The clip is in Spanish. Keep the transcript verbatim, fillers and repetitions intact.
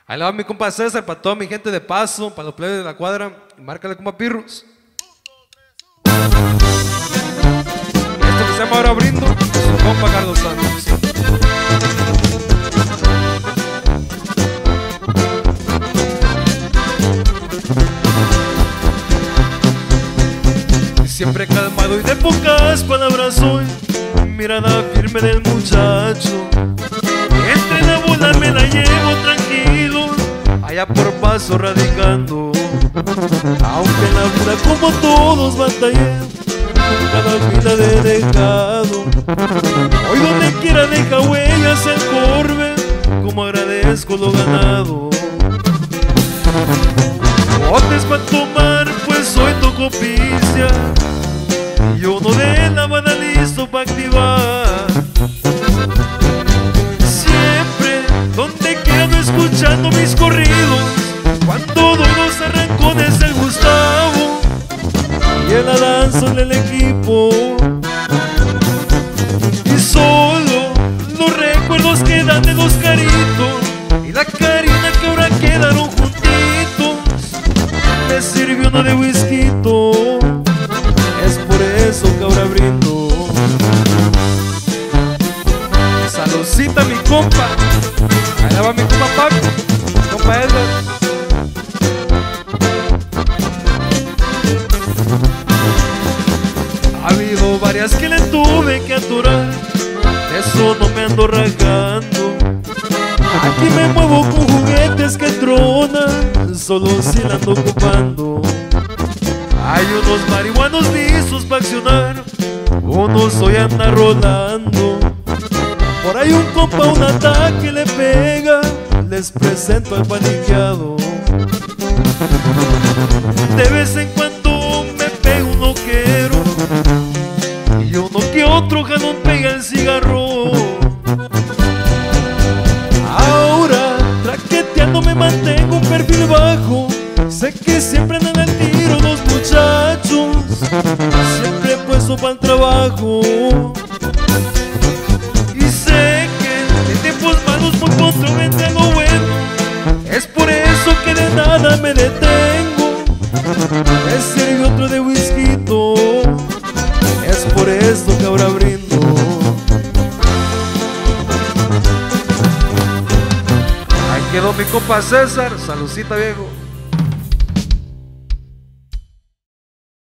Ahí le va mi compa César, para toda mi gente de Paso, para los plebes de la cuadra. Márcale, compa Pirrus. Esto que se llama Ahora Brindo, es su compa Carlos Santos. Siempre calmado y de pocas palabras soy, mirada firme del muchacho. Entre la bola me la llevo tranquilo, allá por Paso radicando. Aunque en la vida como todos batallé, cada vida de dejado. Hoy donde quiera deja huellas el corbe, como agradezco lo ganado. Botes para tomar, pues hoy toco picia, y uno de la banda listo pa' activar. Siempre, donde quiera ando escuchando mis corridos, cuando doy los arrancones del Gustavo y en la danza del equipo. Y solo los recuerdos quedan de los Caritos y la Karina que ahora quedaron juntitos. Me sirvió una de whisky, es por eso que ahora brindo. Saludcita mi compa, allá va mi compa Paco, mi compa Edgar. Ha habido varias que le tuve que aturar, de eso no me ando rajando. Aquí me muevo con juguetes que tronan, solo si la ando ocupando. Hay unos marihuanos listos para accionar, unos hoy anda rolando. Por ahí un compa un ataque le pega, les presento al paniqueado. De vez en cuando me pega un loquero y uno que otro jalón pega el cigarro. Ahora traqueteando me mantengo un perfil bajo, sé que siempre andan al tiro los muchachos, siempre puesto para el trabajo. Y sé que en tiempos malos por contra vendrá lo bueno, es por eso que de nada me detengo. Me sirve otro de whisky, es por eso que ahora brindo. Ahí quedó mi compa César, saludcita viejo.